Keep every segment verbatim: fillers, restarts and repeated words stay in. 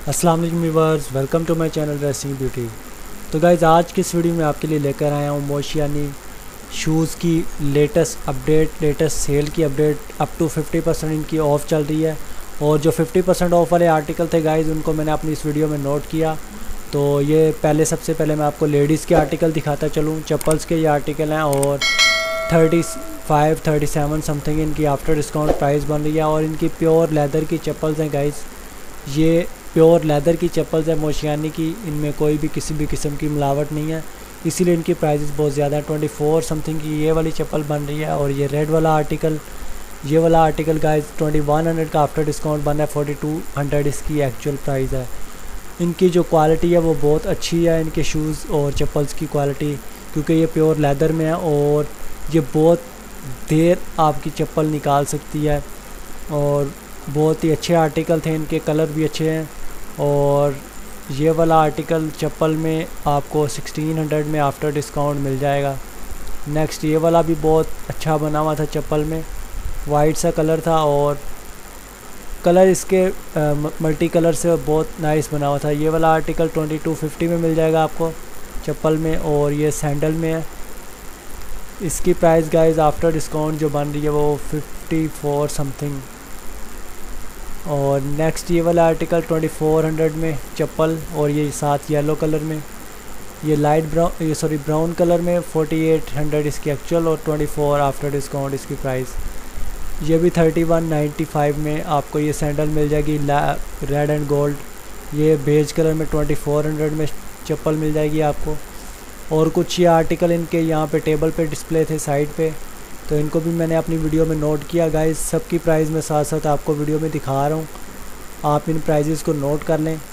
अस्सलाम वालेकुम viewers, welcome to my channel dressing beauty. तो गाइज़ आज की इस वीडियो में आपके लिए लेकर आया हूँ मोशियानी शूज़ की लेटेस्ट अपडेट, लेटेस्ट सेल की update. Up to fifty percent इनकी ऑफ़ चल रही है और जो फिफ्टी परसेंट ऑफ़ वाले आर्टिकल थे गाइज़ उनको मैंने अपनी इस वीडियो में नोट किया। तो ये पहले सबसे पहले मैं आपको लेडीज़ के आर्टिकल दिखाता चलूँ। चप्पल्स के ये आर्टिकल हैं और thirty five thirty seven something इनकी आफ्टर डिस्काउंट प्राइस बन रही है और इनकी प्योर लेदर की चप्पल्स हैं गाइज़। ये प्योर लेदर की चप्पल्स है मोशियानी की, इनमें कोई भी किसी भी किस्म की मिलावट नहीं है, इसीलिए इनकी प्राइसेस बहुत ज़्यादा है। ट्वेंटी फोर समथिंग की ये वाली चप्पल बन रही है और ये रेड वाला आर्टिकल ये वाला article guys twenty one hundred का आफ्टर डिस्काउंट बन रहा है। फोर्टी टू हंड्रेड इसकी एक्चुअल प्राइस है। इनकी जो क्वालिटी है वो बहुत अच्छी है, इनके शूज़ और चप्पल्स की क्वालिटी, क्योंकि ये प्योर लेदर में है और ये बहुत देर आपकी चप्पल निकाल सकती है और बहुत ही अच्छे आर्टिकल थे। इनके कलर भी अच्छे हैं और ये वाला आर्टिकल चप्पल में आपको सिक्सटीन हंड्रेड में आफ्टर डिस्काउंट मिल जाएगा। नेक्स्ट ये वाला भी बहुत अच्छा बना हुआ था, चप्पल में वाइट सा कलर था और कलर इसके मल्टी कलर से बहुत नाइस बना हुआ था। ये वाला आर्टिकल ट्वेंटी टू फिफ्टी में मिल जाएगा आपको चप्पल में और ये सैंडल में है। इसकी प्राइस गाइस आफ्टर डिस्काउंट जो बन रही है वो फिफ्टी फोर समथिंग। और नेक्स्ट ये वाला आर्टिकल ट्वेंटी फोर हंड्रेड में चप्पल और ये साथ येलो कलर में, ये लाइट ब्राउन ये सॉरी ब्राउन कलर में फोर्टी एट हंड्रेड इसकी एक्चुअल और ट्वेंटी फोर आफ्टर डिस्काउंट इसकी प्राइस। ये भी थर्टी वन नाइन्टी फाइव में आपको ये सैंडल मिल जाएगी रेड एंड गोल्ड। ये बेज कलर में ट्वेंटी फोर हंड्रेड में चप्पल मिल जाएगी आपको। और कुछ ये आर्टिकल इनके यहाँ पे टेबल पे डिस्प्ले थे साइड पे, तो इनको भी मैंने अपनी वीडियो में नोट किया गाइस। सबकी प्राइस में साथ साथ आपको वीडियो में दिखा रहा हूँ, आप इन प्राइजेस को नोट कर लें।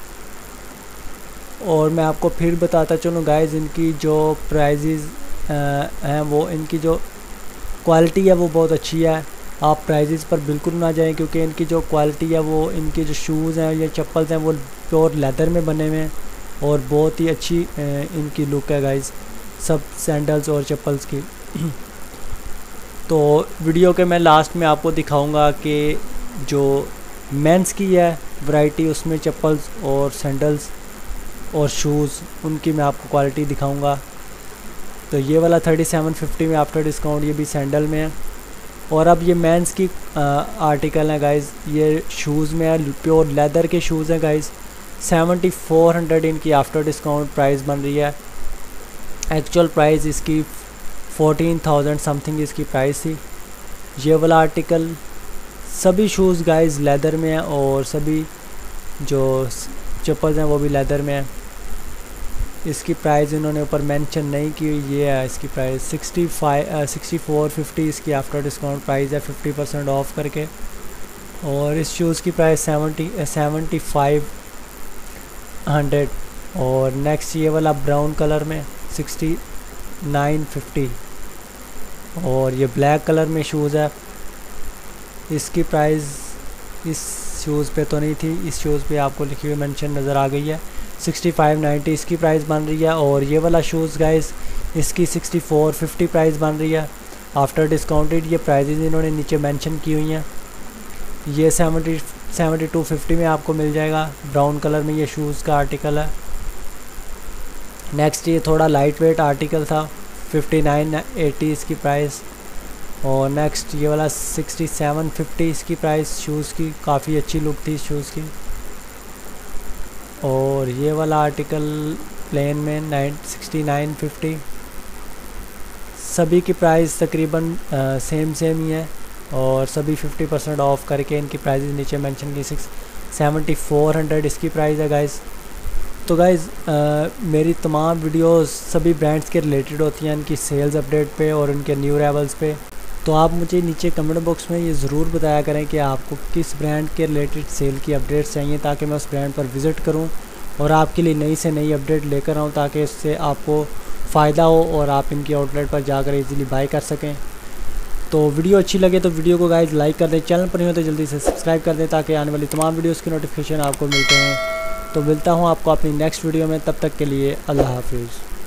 और मैं आपको फिर बताता चलूँ गाइस, इनकी जो प्राइजेस हैं वो इनकी जो क्वालिटी है वो बहुत अच्छी है। आप प्राइजेस पर बिल्कुल ना जाएं, क्योंकि इनकी जो क्वालिटी है वो इनकी जो शूज़ हैं या चप्पल्स हैं वो प्योर लेदर में बने हुए हैं और बहुत ही अच्छी इनकी लुक है गाइस, सब सैंडल्स और चप्पल्स की। तो वीडियो के मैं लास्ट में आपको दिखाऊंगा कि जो मेंस की है वैरायटी, उसमें चप्पल्स और सैंडल्स और शूज़ उनकी मैं आपको क्वालिटी दिखाऊंगा। तो ये वाला थर्टी सेवन फिफ्टी में आफ्टर डिस्काउंट ये भी सैंडल में है। और अब ये मेंस की आ, आर्टिकल हैं गाइस, ये शूज़ में है, प्योर लेदर के शूज़ हैं गाइस। सेवेंटी फोर हंड्रेड इनकी आफ्टर डिस्काउंट प्राइस बन रही है। एक्चुअल प्राइस इसकी फोर्टीन थाउजेंड समथिंग इसकी प्राइस थी। ये वाला आर्टिकल सभी शूज़ गाइस लेदर में है और सभी जो चप्पल्स हैं वो भी लेदर में है। इसकी प्राइस इन्होंने ऊपर मेंशन नहीं की, ये है इसकी price sixty five sixty four fifty इसकी आफ्टर डिस्काउंट प्राइस है फिफ्टी परसेंट ऑफ करके। और इस शूज़ की price seventy seventy five hundred. और नेक्स्ट ये वाला ब्राउन कलर में सिक्सटी नाइन फिफ्टी और ये ब्लैक कलर में शूज़ है। इसकी प्राइस इस शूज़ पे तो नहीं थी, इस शूज़ पे आपको लिखी हुई मेंशन नज़र आ गई है। सिक्सटी फाइव नाइन्टी इसकी प्राइस बन रही है। और ये वाला शूज़ गाइस इसकी सिक्सटी फोर फिफ्टी प्राइस बन रही है आफ्टर डिस्काउंटेड। ये प्राइजेस इन्होंने नीचे मेंशन की हुई हैं। ये सेवेंटी सेवेंटी टू फिफ्टी में आपको मिल जाएगा, ब्राउन कलर में ये शूज़ का आर्टिकल है। नेक्स्ट ये थोड़ा लाइट वेट आर्टिकल था, फिफ्टी नाइन एटी इसकी प्राइस। और नेक्स्ट ये वाला सिक्सटी सेवन फिफ्टी इसकी प्राइस शूज़ की, काफ़ी अच्छी लुक थी इस शूज़ की। और ये वाला आर्टिकल प्लेन में नाइन सिक्सटी नाइन फिफ्टी। सभी की प्राइस तकरीबन सेम सेम ही है और सभी फिफ्टी परसेंट ऑफ करके इनकी प्राइस नीचे मेंशन की। सिक्स सेवेंटी फोर हंड्रेड इसकी प्राइस है गाइस। तो गाइज़ मेरी तमाम वीडियोस सभी ब्रांड्स के रिलेटेड होती हैं, इनकी सेल्स अपडेट पे और उनके न्यू अराइवल्स पे। तो आप मुझे नीचे कमेंट बॉक्स में ये ज़रूर बताया करें कि आपको किस ब्रांड के रिलेटेड सेल की अपडेट्स चाहिए, ताकि मैं उस ब्रांड पर विज़िट करूं और आपके लिए नई से नई अपडेट लेकर आऊं, ताकि इससे आपको फ़ायदा हो और आप इनकी आउटलेट पर जाकर इजीली बाय कर सकें। तो वीडियो अच्छी लगे तो वीडियो को गाइज़ लाइक कर दें, चैनल पर नहीं हो तो जल्दी से सब्सक्राइब कर दें, ताकि आने वाली तमाम वीडियोज़ की नोटिफिकेशन आपको मिलते हैं। तो मिलता हूँ आपको अपनी नेक्स्ट वीडियो में, तब तक के लिए अल्लाह हाफिज़।